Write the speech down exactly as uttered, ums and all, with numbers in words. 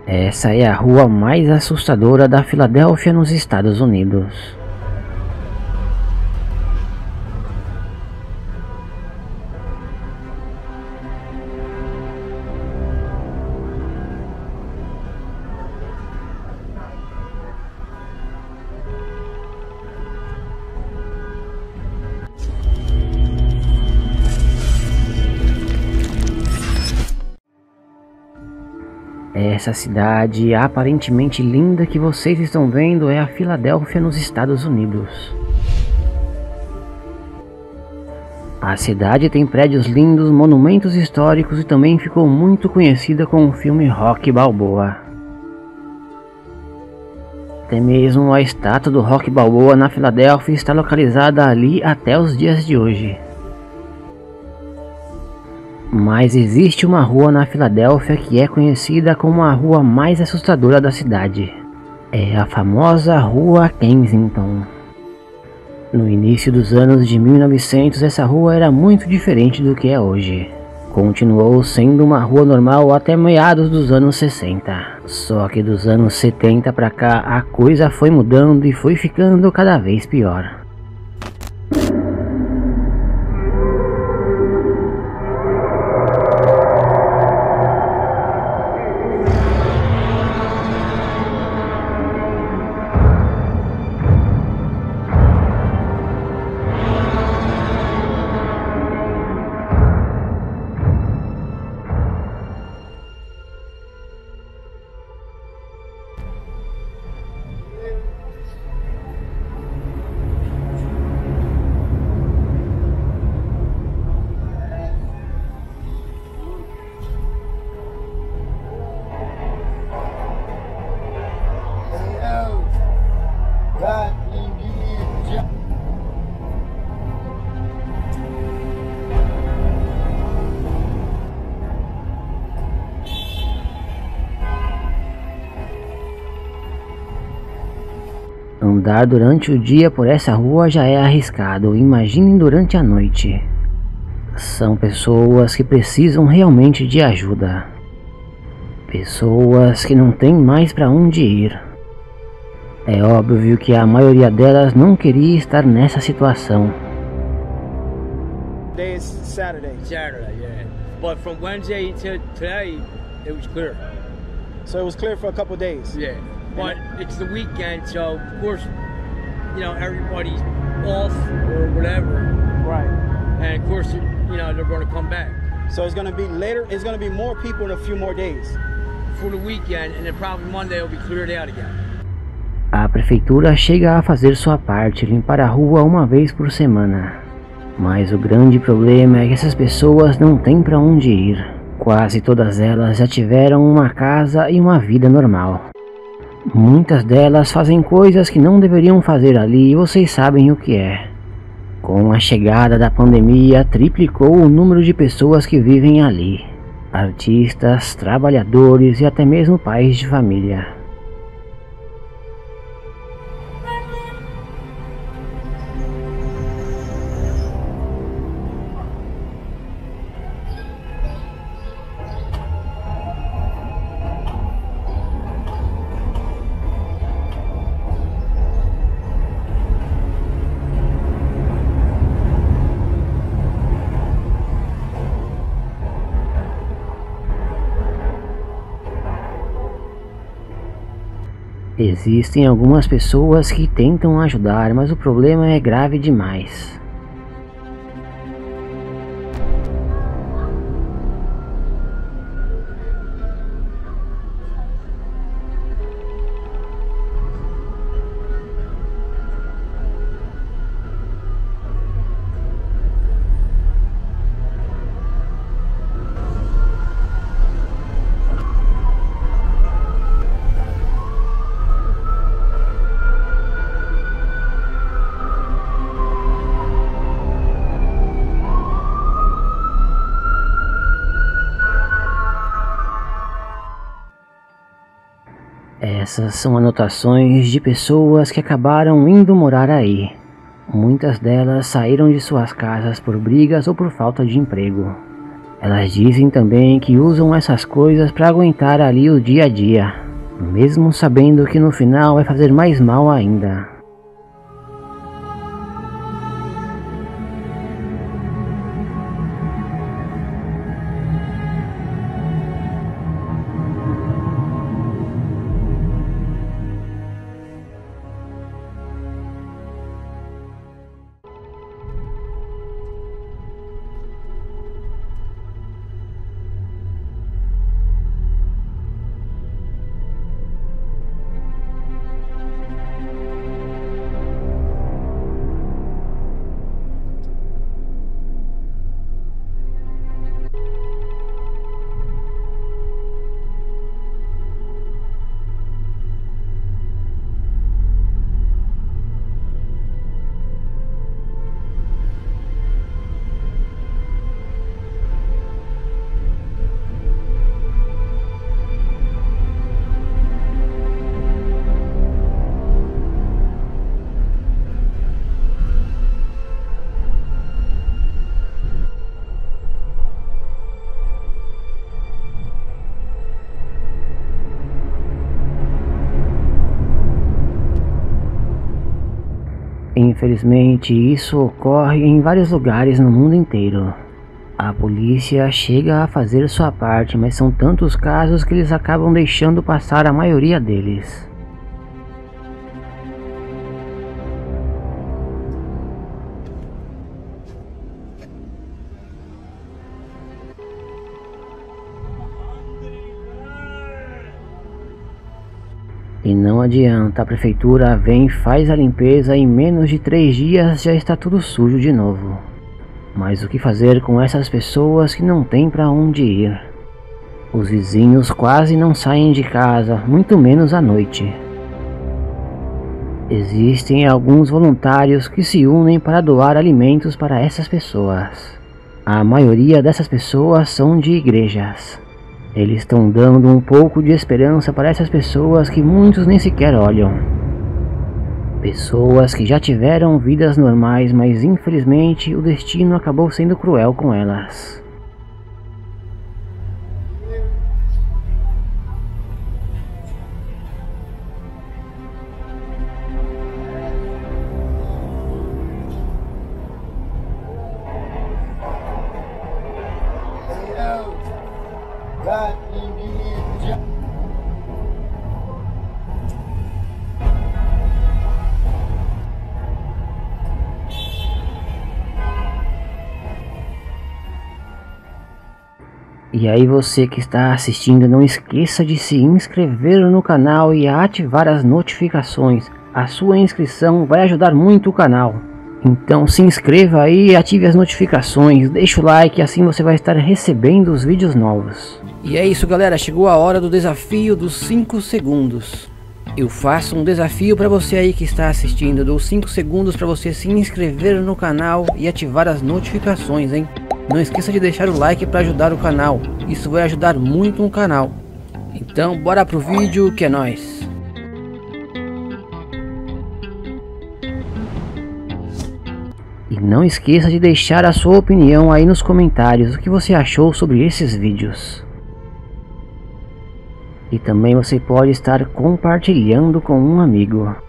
Essa é a rua mais assustadora da Filadélfia, nos Estados Unidos. Essa cidade aparentemente linda que vocês estão vendo é a Filadélfia, nos Estados Unidos. A cidade tem prédios lindos, monumentos históricos e também ficou muito conhecida com o filme Rocky Balboa. Até mesmo a estátua do Rocky Balboa na Filadélfia está localizada ali até os dias de hoje. Mas existe uma rua na Filadélfia que é conhecida como a rua mais assustadora da cidade. É a famosa Rua Kensington. No início dos anos de mil e novecentos, essa rua era muito diferente do que é hoje. Continuou sendo uma rua normal até meados dos anos sessenta. Só que dos anos setenta pra cá a coisa foi mudando e foi ficando cada vez pior. Andar durante o dia por essa rua já é arriscado, imaginem durante a noite. São pessoas que precisam realmente de ajuda. Pessoas que não têm mais para onde ir. É óbvio que a maioria delas não queria estar nessa situação. Today is Saturday. Saturday, yeah. But from Wednesday to today, it was clear. So it was clear for a couple of days. Yeah. But it's the weekend, so of course, you know, everybody's off or whatever. Right. And of course, you know, they're going to come back. So it's going to be later, it's going to be more people in a few more days. For the weekend, and then probably Monday it'll be cleared out again. A prefeitura chega a fazer sua parte, limpar a rua uma vez por semana. Mas o grande problema é que essas pessoas não têm para onde ir. Quase todas elas já tiveram uma casa e uma vida normal. Muitas delas fazem coisas que não deveriam fazer ali e vocês sabem o que é. Com a chegada da pandemia, triplicou o número de pessoas que vivem ali. Artistas, trabalhadores e até mesmo pais de família. Existem algumas pessoas que tentam ajudar, mas o problema é grave demais. Essas são anotações de pessoas que acabaram indo morar aí. Muitas delas saíram de suas casas por brigas ou por falta de emprego. Elas dizem também que usam essas coisas para aguentar ali o dia a dia, mesmo sabendo que no final vai fazer mais mal ainda. Infelizmente, isso ocorre em vários lugares no mundo inteiro. A polícia chega a fazer sua parte, mas são tantos casos que eles acabam deixando passar a maioria deles. E não adianta, a prefeitura vem e faz a limpeza e em menos de três dias já está tudo sujo de novo. Mas o que fazer com essas pessoas que não têm para onde ir? Os vizinhos quase não saem de casa, muito menos à noite. Existem alguns voluntários que se unem para doar alimentos para essas pessoas. A maioria dessas pessoas são de igrejas. Eles estão dando um pouco de esperança para essas pessoas que muitos nem sequer olham. Pessoas que já tiveram vidas normais, mas infelizmente o destino acabou sendo cruel com elas. E aí você que está assistindo, não esqueça de se inscrever no canal e ativar as notificações. A sua inscrição vai ajudar muito o canal. Então se inscreva aí e ative as notificações, deixa o like, assim você vai estar recebendo os vídeos novos. E é isso galera, chegou a hora do desafio dos cinco segundos. Eu faço um desafio para você aí que está assistindo, dou cinco segundos para você se inscrever no canal e ativar as notificações, hein? Não esqueça de deixar o like para ajudar o canal, isso vai ajudar muito o canal. Então bora pro vídeo que é nóis. E não esqueça de deixar a sua opinião aí nos comentários, o que você achou sobre esses vídeos. E também você pode estar compartilhando com um amigo.